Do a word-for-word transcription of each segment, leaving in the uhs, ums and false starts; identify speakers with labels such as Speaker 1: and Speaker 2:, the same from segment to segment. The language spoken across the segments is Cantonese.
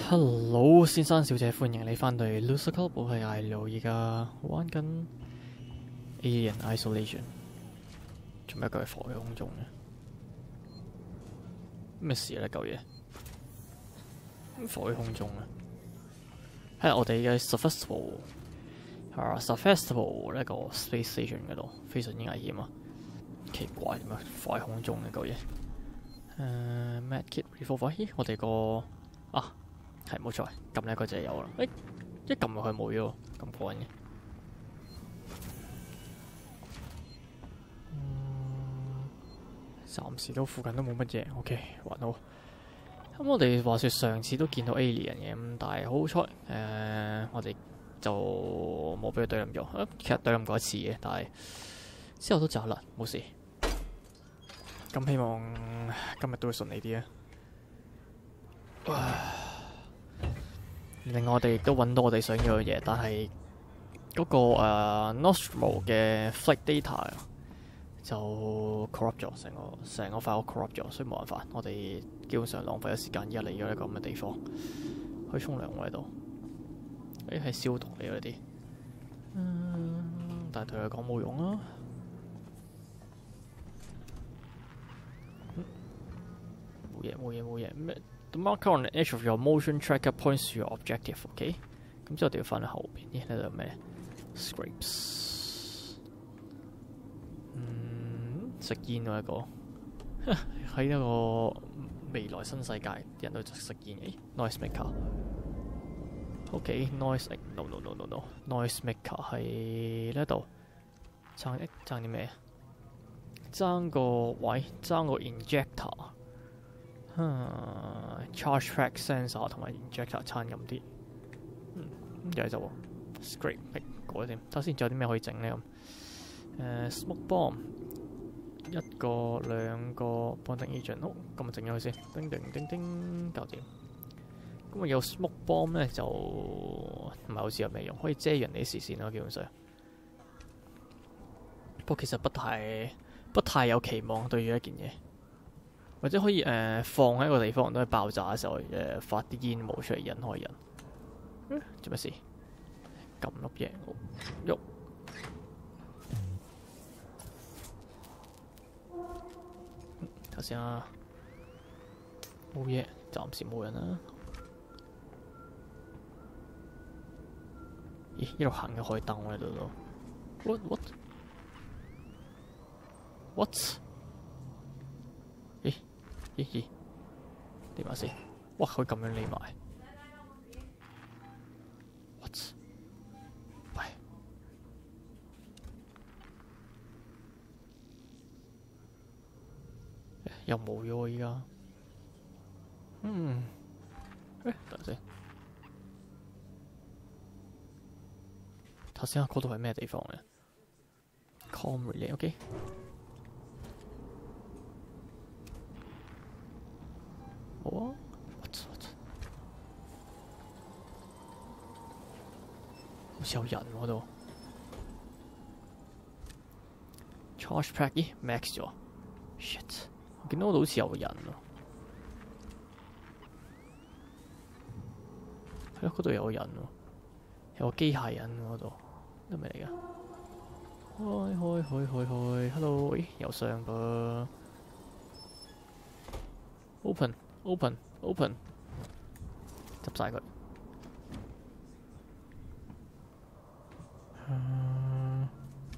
Speaker 1: Hello，先生小姐，歡迎你翻到嚟 Loser Club，我係艾路，而家玩緊 Alien Isolation， 做咩佢係浮喺空中嘅？咩事咧？嚿嘢浮喺空中啊！喺我哋嘅 Sevastopol 啊 Sevastopol 呢個 Space Station 嗰度，非常之危險啊！奇怪點解浮喺空中嘅嚿嘢？誒 Medkit Revolver， 咦？我哋個啊〜係冇錯，撳呢個就有啦。誒、欸，一撳落去冇咗，咁過癮嘅。嗯，暫時都附近都冇乜嘢。OK， 還好。咁、嗯、我哋話説上次都見到 Alien 嘅，咁但係好彩，誒、呃，我哋就冇俾佢對冧咗。其實對冧過一次嘅，但係之後都走啦，冇事。咁希望今日都會順利啲啊！另外我哋亦都揾到我哋想要嘅嘢，但係嗰、那個誒、uh, Nostromo 嘅 flight data 就 corrupt 咗，成個成個 file corrupt 咗，所以冇辦法。我哋基本上浪費咗時間，而家嚟咗一個咁嘅地方，可以沖涼喎喺度。誒係消毒嚟嗰啲，嗯，但係對佢講冇用啊。冇嘢冇嘢冇嘢咩？The marker on the edge of your motion tracker points to your objective，OK？、Okay? 咁之後我哋要翻去後邊，咦？呢度有咩 scrapes？ 嗯，食煙喎一個，喺一個未來新世界，啲人都食煙嘅。Noise maker，OK？Noise no no no no no，Noise maker 係呢度，爭一爭啲咩？爭個位，爭個 injector。啊 charge track sensor 同埋 injector 差咁啲，嗯，咁就就 scrape 過咗先。睇下先，仲有啲咩可以整呢？咁、呃、smoke bomb 一個兩個 bonding agent， 好，咁咪整咗佢先，叮叮叮叮，搞掂。咁啊有 smoke bomb 咧就唔係好似有咩用，可以遮人哋啲視線咯，基本上。不過其實不太不太有期望對住一件嘢。或者可以誒、呃、放喺一個地方，都係爆炸嘅時候誒、呃、發啲煙霧出嚟引開人。嗯、做乜事？撳粒嘢，喐。睇先啊，冇嘢，暫時冇人啦。咦？一路行嘅開燈喎喺度都。What what what？咦咦咦，點下先？哇！佢咁樣匿埋 ，what？ 喂，又冇咗喎！依家，嗯，誒，等陣先，頭先嗰度係咩地方咧 ？Com relay，OK。好啊 ，what what？ 好似有人喎度 ，charge pack 咦 max 咗 ，shit！ 我見到嗰度好似有人喎，係咯，嗰度有人喎，有個機械人嗰度，係咩嚟㗎？開開開開開 ，hello， 咦有相噃 ，open。Open, open， 執晒佢。嗯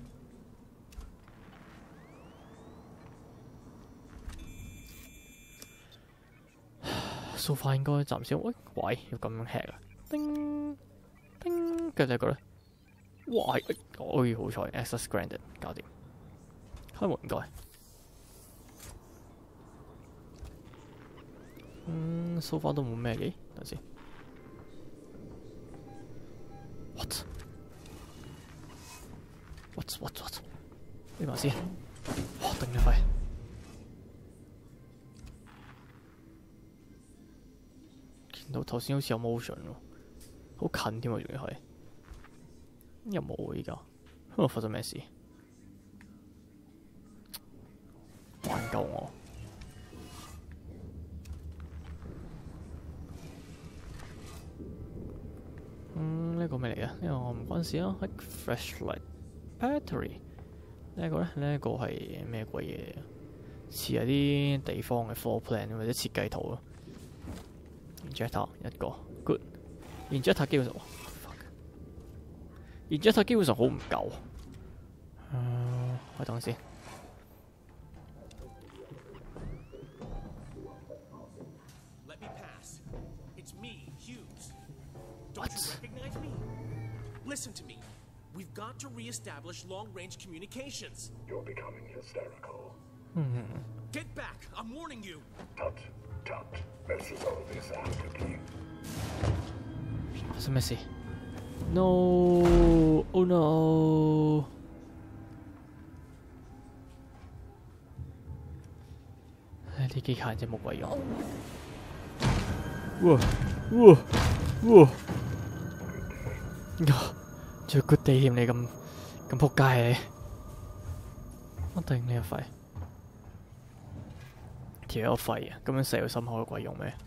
Speaker 1: ，so far 應該暫時，喂喂，要咁樣 hack 啊！叮叮，跟住就覺得，哇！哎，好彩 ，access granted， 搞掂。開門唔該。嗯 so far 都冇咩嘅，等先。What? What? What? What? 呢埋先，哇！頂你肺！見到頭先好似有 motion 喎，好近添喎，仲要係。又冇喎依家，喺度發生咩事？挽救我！ 陣時啊 ，like flashlight battery 呢一個咧，呢一個係咩鬼嘢？似係啲地方嘅 floor plan 或者設計圖咯。injector 一個 good，injector 基本上 fuck，injector 基本上好唔夠。誒，我等先。What?
Speaker 2: Listen to me. We've got to re-establish long-range communications.
Speaker 3: You're becoming hysterical.
Speaker 1: Hmm.
Speaker 2: Get back! I'm warning you.
Speaker 3: Tut, tut. Let's resolve this amicably.
Speaker 1: 發生咩事 ？No! Oh no! 唉，啲機械人真係冇鬼用。哇哇哇！仲要 good day 添，你咁咁仆街你！我頂你個肺！條友肺啊！咁樣射到心口有鬼用咩？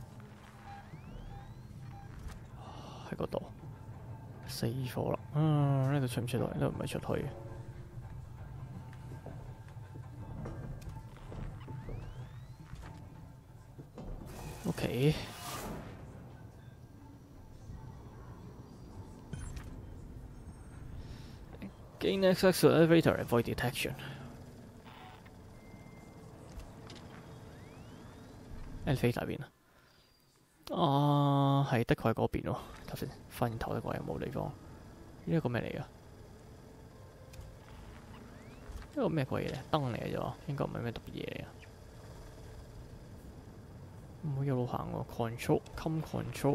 Speaker 1: 喺嗰度死火啦！啊，呢度出唔出到？呢度唔係出去嘅。OK。Gain access to elevator, avoid detection. Elevator 邊啊？啊，係的確喺嗰邊喎。頭先翻轉頭的話有冇地方？呢一個咩嚟㗎？呢個咩鬼嘢咧？燈嚟嘅啫，應該唔係咩特別嘢嚟㗎。唔好一路行喎 ，control come control。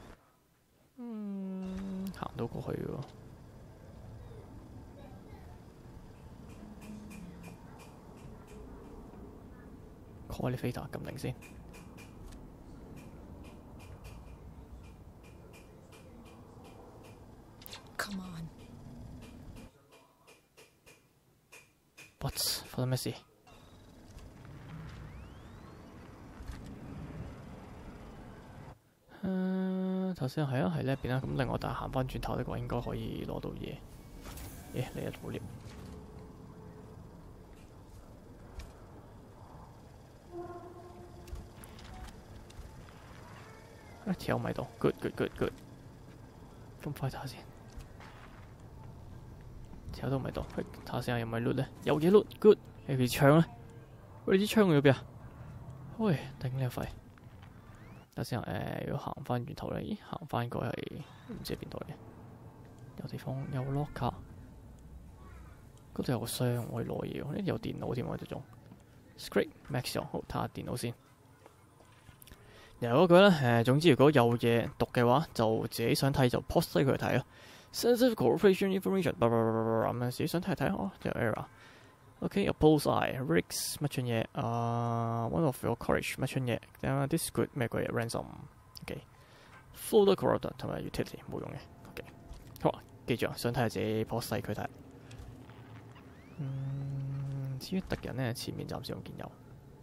Speaker 1: 嗯，行到過去喎。call elevator 撳定先。
Speaker 4: Come on.
Speaker 1: What？ 發生咩事？誒，頭先係啊，係呢一邊啦。咁另外，但係行翻轉頭呢個應該可以攞到嘢。咦，你又冇 lift？啊，條友咪度 ，good good good good。咁快睇下先。條友都唔喺度，睇下先有冇 loot 咧？有嘢 loot，good。誒，佢支槍咧？喂，你支槍去咗邊啊？喂，頂你個肺！等先誒，要行翻轉頭咧，咦，行翻過係唔知邊度嚟？有地方有 locker，嗰度有個箱可以攞嘢喎，呢有電腦添喎，呢種。Script Max 用，好睇下電腦先。然後嗰句咧，誒，總之如果有嘢讀嘅話，就自己想睇就 post 低佢嚟睇咯。Sensitive corporation information，咁樣自己想睇睇哦，有 error。OK，a bullseye rigs 乜春嘢啊 ？One of your courage 乜春嘢？咁 this good 咩鬼嘢 ransom？OK，folder corruptor 同埋 utility 冇用嘅。OK，好啊，記住啊，想睇下自己 post 低佢睇。嗯，至於敵人咧，前面暫時唔見有。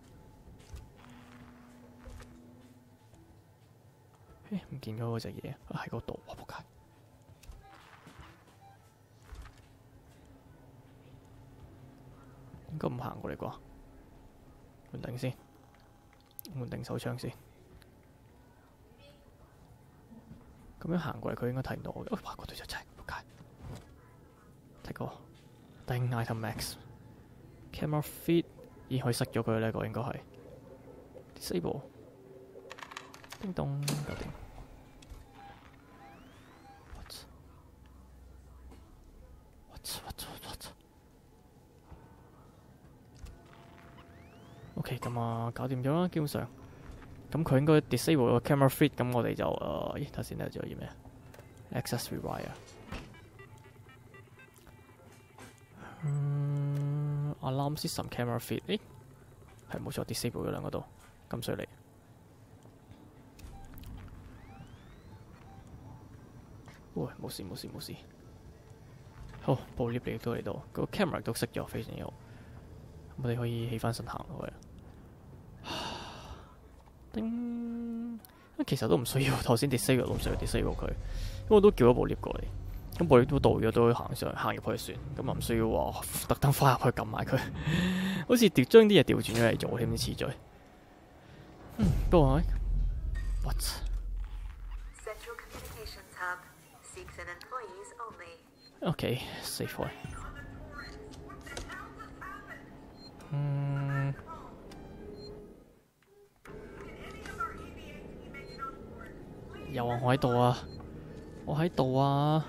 Speaker 1: 誒，唔見咗嗰隻嘢，喺嗰度，哇！仆街。應該唔行過嚟啩？換定先，換定手槍先。咁樣行過嚟，佢應該睇唔到我嘅。哇！嗰度就真係仆街。睇個定 item max，camera feed 已經可以熄咗佢呢個應該係 disable。叮咚，搞掂。What? What? What? What? OK， 咁啊，搞掂咗啦，基本上。咁佢應該 disable 個 camera feed，咁我哋就誒，咦，頭先咧仲有啲咩 ？Access rewire。嗯 ，alarm system camera feed，誒，係冇錯 ，disable 咗兩個度，咁犀利。喂，冇事冇事冇事。好，部 lift 亦都嚟到，個 camera 都熄咗，非常之好。我哋可以起翻身行落去啦。叮，其實都唔需要頭先 disable 路上 disable 佢，因為我都叫咗部 lift 過嚟。 咁我哋都到咗，都行上行入去算，咁啊唔需要話特登翻入去撳埋佢，好似調將啲嘢調轉咗嚟做添啲次序。嗯，不過 what？
Speaker 4: Central Communications Hub seeks and employees only.
Speaker 1: OK safe way。嗯。有啊，我喺度啊，我喺度啊。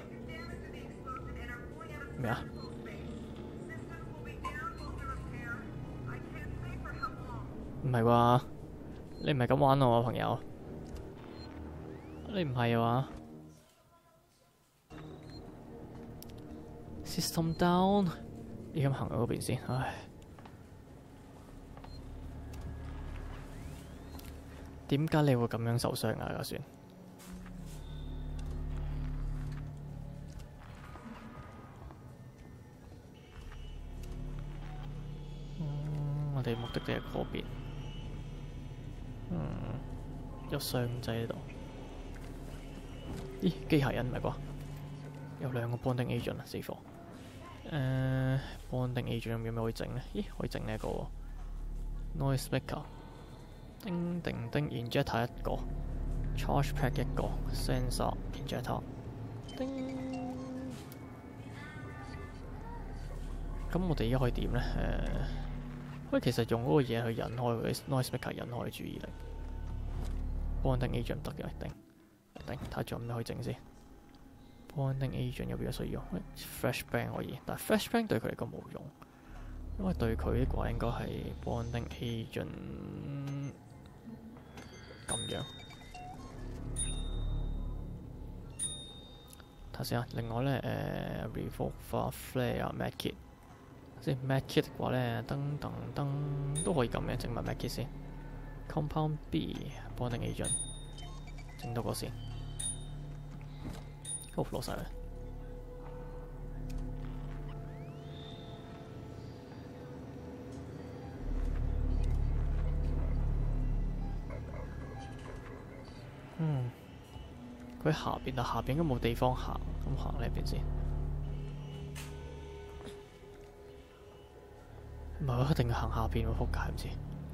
Speaker 1: 咩啊？唔係啩？你唔係咁玩我啊，朋友？你唔係啊？System down， 依家行去嗰邊先，唉。點解你會咁樣受傷啊？就算。我哋目的地係嗰邊，嗯，有箱仔喺度。咦，機械人唔係啩？有兩個 bonding agent 啊，死火！誒 ，bonding agent 有咩可以整呢？咦，可以整呢一個喎 noise maker， 叮叮叮 injector 一個 ，charge pack 一個 ，sensor injector， 叮。咁我哋而家可以點呢？誒。喂，其實用嗰個嘢去引開佢 noise maker 引開注意力 ，bonding agent 唔得嘅，一定一定睇下仲有咩可以整先。bonding agent 有邊個需要？喂 flashbang 可以，但係 flashbang 對佢嚟講冇用，因為對佢嘅話應該係 bonding agent 咁樣。睇下先啊，另外咧誒 revolver flare medkit。即係 medkit 嘅話咧，噔噔噔都可以咁嘅，整埋 medkit 先。Compound B bonding agent 整多個先，好攞晒佢。嗯，佢喺下邊，但下邊應該冇地方行，咁行呢邊先。唔係，我一定要行下邊喎，仆街唔知。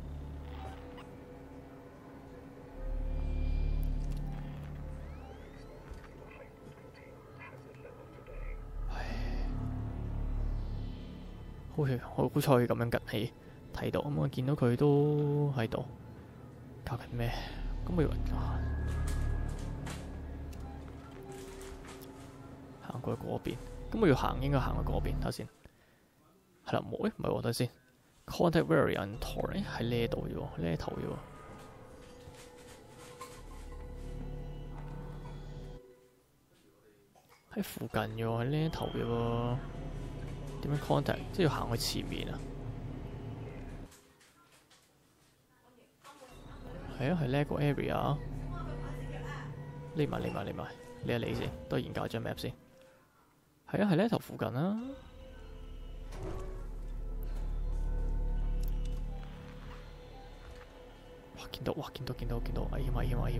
Speaker 1: 唉，好似好好彩咁樣趌起睇到，咁我見到佢都喺度搞緊咩？咁我以為啊，行過去嗰邊，咁我要行應該行去嗰邊，睇下先。係啦，冇誒，唔係喎，等先。Contact variant 誒喺呢度啫喎，呢頭啫喎，喺附近啫喎，喺呢頭啫喎。點樣 contact？即係要行去前面啊？係啊，係呢個 area。匿埋匿埋匿埋，你一嚟先，都研究張 map 先。係啊，係呢頭附近啊。見到，哇！見到見到見到，危險危險危險！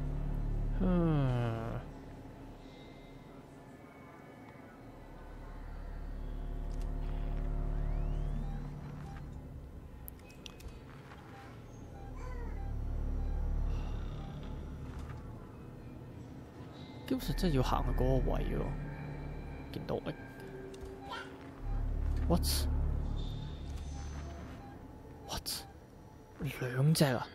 Speaker 1: 嗯，基本上真係要行去嗰個位喎。見到誒 ，what what 兩隻啊！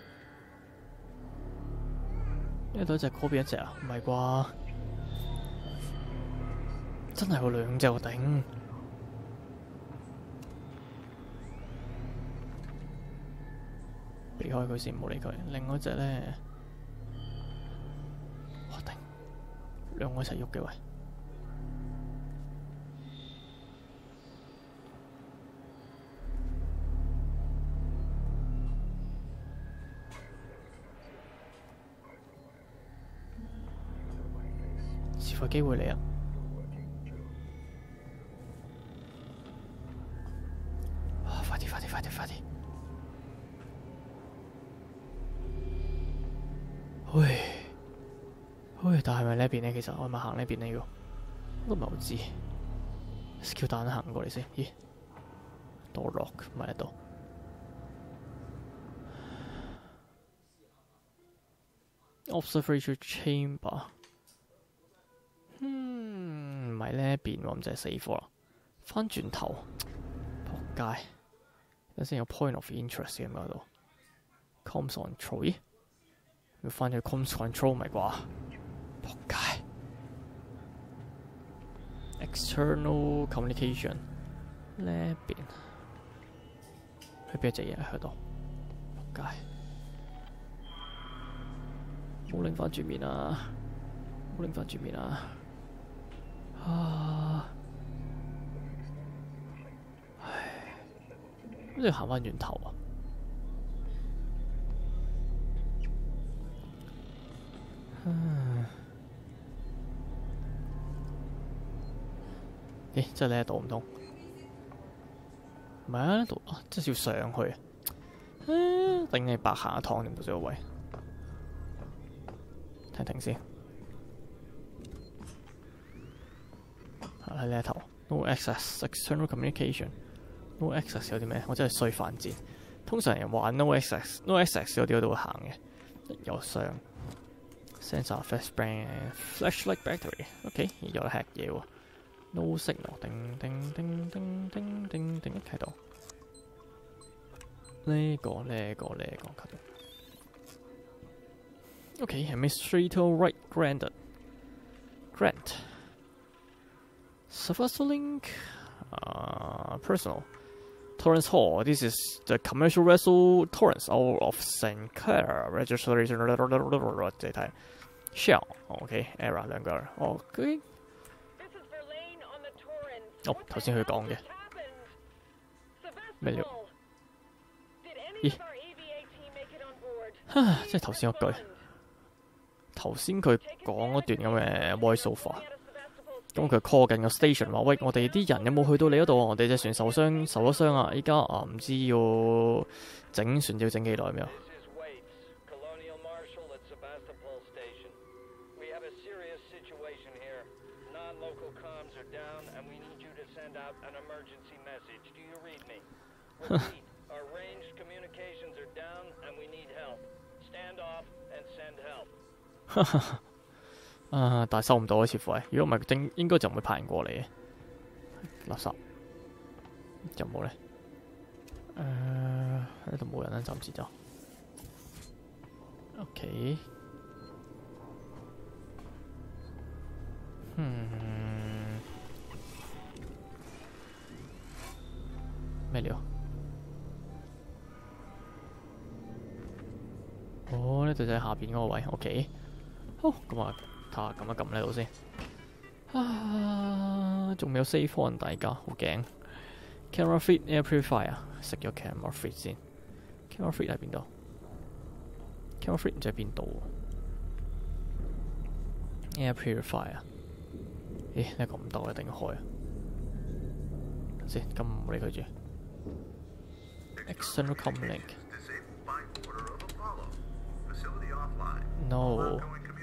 Speaker 1: 呢度一隻，嗰邊一隻啊？唔係啩？真係喎，兩隻喎，頂！避開佢先，唔好理佢。另外一隻咧，我頂，兩個一齊喐嘅喂。是否機會嚟啊？啊！快啲！快啲！快啲！快啲！喂喂，但係咪呢邊呢？其實我咪行呢邊呢要。 都唔係好知。Skill 彈行過嚟先，咦 ？Door lock 唔喺度。Observation chamber， 嗯，唔係呢一邊喎，咁就係死火啦。翻轉頭，仆街！有先有 point of interest 嘅嗰度 ，comms control， 咦？要翻去 comms control 咪啩？仆街 ！External communication 呢一邊，去邊隻嘢喺度？仆街！冇拎翻轉面啊！冇拎翻轉面啊！啊！唉，咁你行翻轉頭啊！嗯，咦？即係呢一度唔通？唔係啊，呢度啊，即係要上去啊！頂你白行一趟定唔知個位？停停先，喺呢一頭 ，no access external communication，no access 有啲咩？我真係衰犯賤。通常人玩 no access，no access 嗰啲我都會行嘅。有上 sensor flashbang flashlight battery，OK， 有得 hack 嘢喎。no signal， 叮叮叮叮叮叮叮喺度。呢個呢個呢個喺度。Okay, Administrator right granted. Grant. Surface link. Uh, personal. Torrance Hall. This is the commercial vessel Torrance out of Saint Clair. Registration. 這睇 Shell. Okay, error 兩個。Okay. 哦，頭先佢講嘅咩料？咦？哈！即係頭先嗰句。頭先佢講嗰段咁嘅 voiceover，咁佢 call 緊個 station 話：喂，我哋啲人有冇去到你嗰度啊？我哋隻船受傷，受咗傷啊！依家啊，唔知要整船要整幾耐咁樣。啊！但係收唔到啊，似乎係。如果唔係，應應該就唔會派人過嚟嘅。垃圾有冇咧？誒喺度冇人啦，暫時就。OK。嗯。咩料？哦，呢度就係下邊嗰個位 ，OK。好，咁啊，睇下撳一撳呢度先。啊，仲未有 save on 大家，好驚。Camera feed air purifier， 食咗 camera feed 先。camera feed 喺邊度 ？camera feed 唔知喺邊度？air purifier， 咦？呢個唔得，我一定要開啊！先，咁唔理佢住。External com link。No.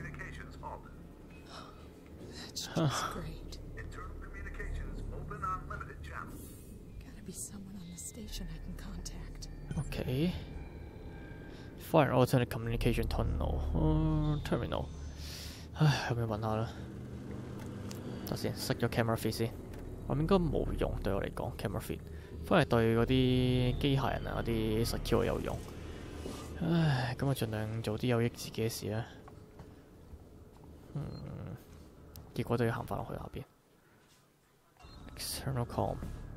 Speaker 5: That's great. Internal communications open on limited channel. Gotta be someone on the station I can contact.
Speaker 1: Okay. Fire alternate communication tunnel. Uh, terminal. 唉，有冇揾下啦？等先，熄咗 camera feed 先。我應該冇用對我嚟講 camera feed， 反而對嗰啲機械人啊、嗰啲 secure 有用。唉，咁我盡量做啲有益自己嘅事啦。嗯，結果都要行翻落去下邊。External com。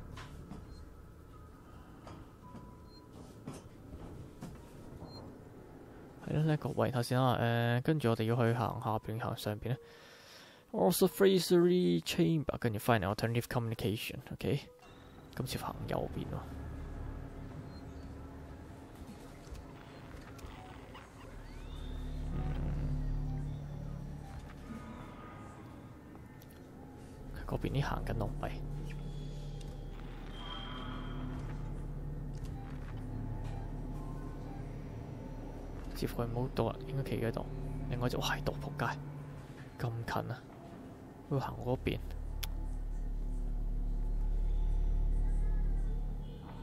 Speaker 1: 係咯，呢一個位頭先啦。誒，跟住我哋要去行下邊行上邊咧。Observatory chamber， 跟住 find alternative communication。OK， 今次行右邊喎。嗰邊啲行緊落嚟，似乎係冇到啦，應該企喺度。另外就係度仆街，咁近啊！要行嗰邊，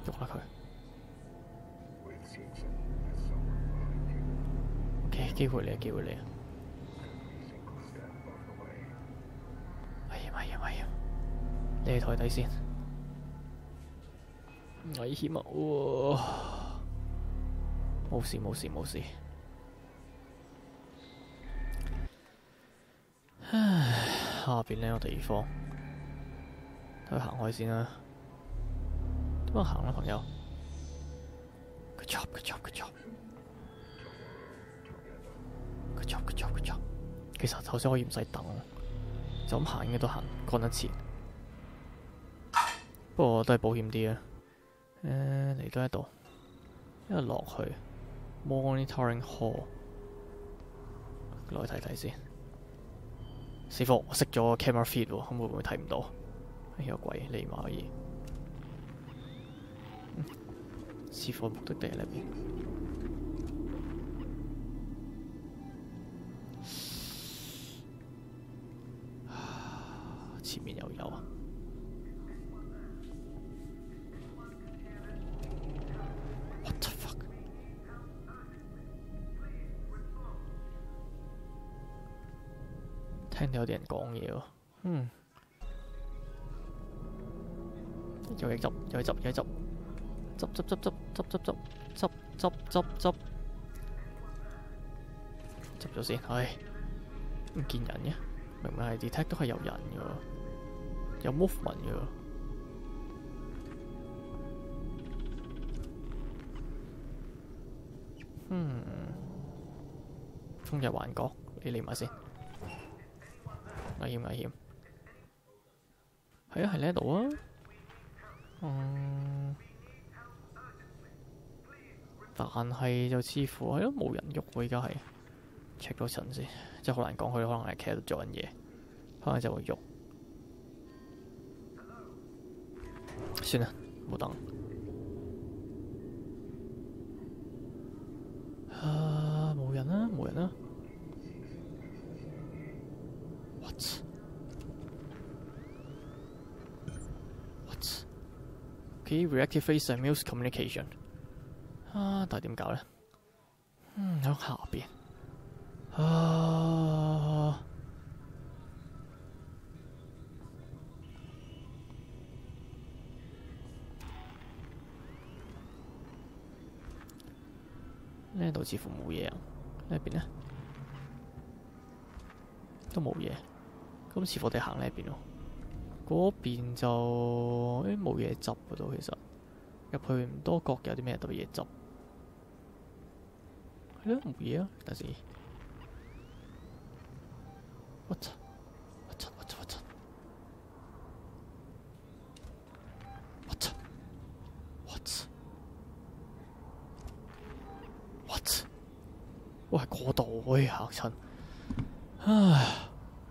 Speaker 1: 喐下佢。
Speaker 3: With Seegson as someone behind you,
Speaker 1: OK， 機會嚟啊，機會嚟啊！
Speaker 3: every single step of the way.
Speaker 1: 危險危險危險！你哋台底先，危險啊！哇！冇事冇事冇事。唉，下邊呢個地方，睇佢行開先啦。點樣行啦，朋友 ？Good job, good job, good job. Good job, good job, good job. 其實頭先可以唔使等，就咁行應該都行趕得切。不過都係保險啲啊。誒嚟到一度，一路落去 Monitoring Hall， 落去睇睇先。死火！我熄咗 camera feed 喎，咁會唔會睇唔到？哎呀鬼，你媽嘢！嗯，似乎目的地喺呢邊。前面又有啊！聽到有啲人講嘢喎，嗯，有嘢執，有嘢執，有嘢執，執執執執執執執執執執執，執咗先，唉，唔見人嘅，明明係 detect 都係有人嘅喎，有 movement 嘅喎，嗯，風日幻覺，你嚟埋先。危險危險，係啊，係呢度啊，嗯，但係就似乎係咯冇人喐喎，而家係 check 咗陣先，即係好難講，佢可能係企喺度做緊嘢，可能就會喐。算啦，冇等。啊，冇人啊，冇人啊。What? What? Okay, reactive phase simultaneous communication. 啊，但係點搞咧？嗯，喺下邊。啊，呢度似乎冇嘢啊。呢邊咧都冇嘢。咁似乎我哋行呢邊咯，嗰邊就誒冇嘢執嗰度，其實入去唔多覺有啲咩特別嘢執，係咯冇嘢啊，等陣先。What? What? What? What? What? What? What? 哇！嗰度喂嚇親，唉〜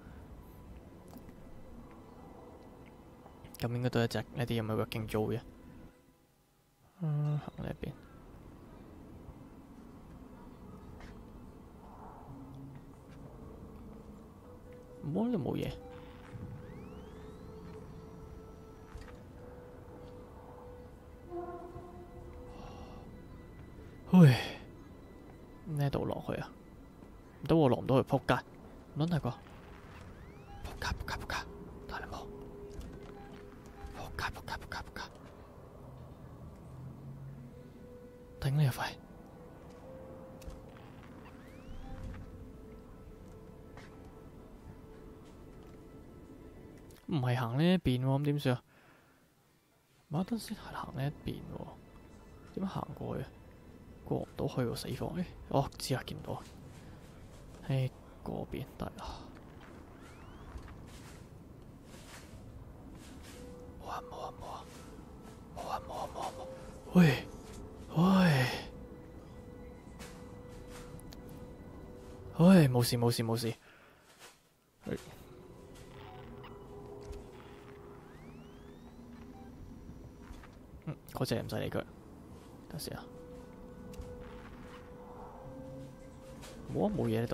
Speaker 1: 咁應該都係一隻呢啲有冇 working 做嘅？嗯，行呢邊。冇呢度冇嘢。喂，呢度落去啊？唔得喎，落唔到去，仆街！唔撚係啩？仆街仆街仆街！睇你冇。仆街仆街仆街仆街！頂你個肺！唔係行呢一邊喎，咁點算啊？馬德先係行呢一邊喎，點行過去？過唔到去喎，死火！誒，哦，知啦，見唔到。喺嗰邊得啦。冇啊冇啊冇啊冇啊冇啊冇啊冇！喂喂喂，冇事冇事冇事。嗯，嗰隻唔使理佢。等先啊。冇啊，冇嘢喺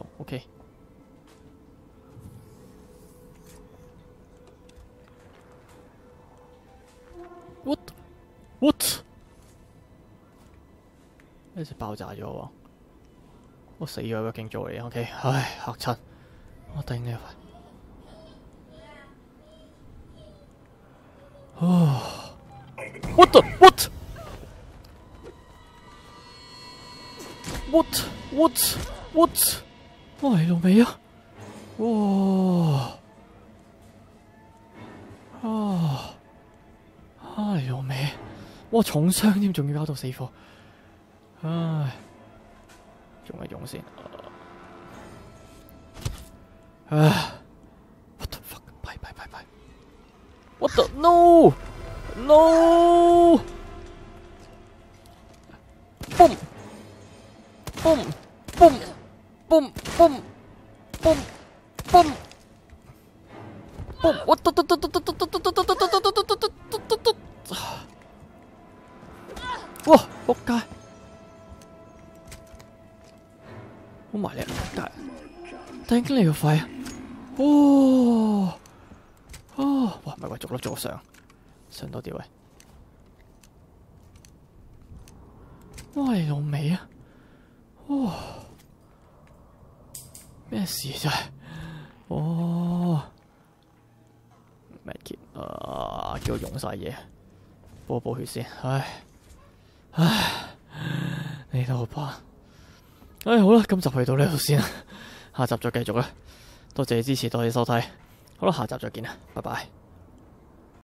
Speaker 1: 度。OK。What? What? 一直爆炸咗喎！我死咗個勁做嚟 ，OK， 唉嚇親，我頂你肺！哦 ，what the what what what what？ 哇，你老味啊！哇！啊！啊，你老味！哇，重傷添，仲要搞到死火！唉，用一用先。唉 ，what the fuck？ 拜拜拜拜 ！What the no no？ boom boom boom boom boom boom boom boom！ what the the the the the the the the the the the the！ 哇！仆街！好埋你啊！頂你個肺啊！哦哦！哇！咪喂，逐粒逐粒上，上多啲喂！哇！你老味啊！哇！咩事真係？哦！咩結啊？叫我用晒嘢，補補血先。唉唉，你都好怕。唉，好啦，今集去到呢度先啦，下集再繼續啦。多謝你支持，多謝收睇。好啦，下集再見啦，拜拜。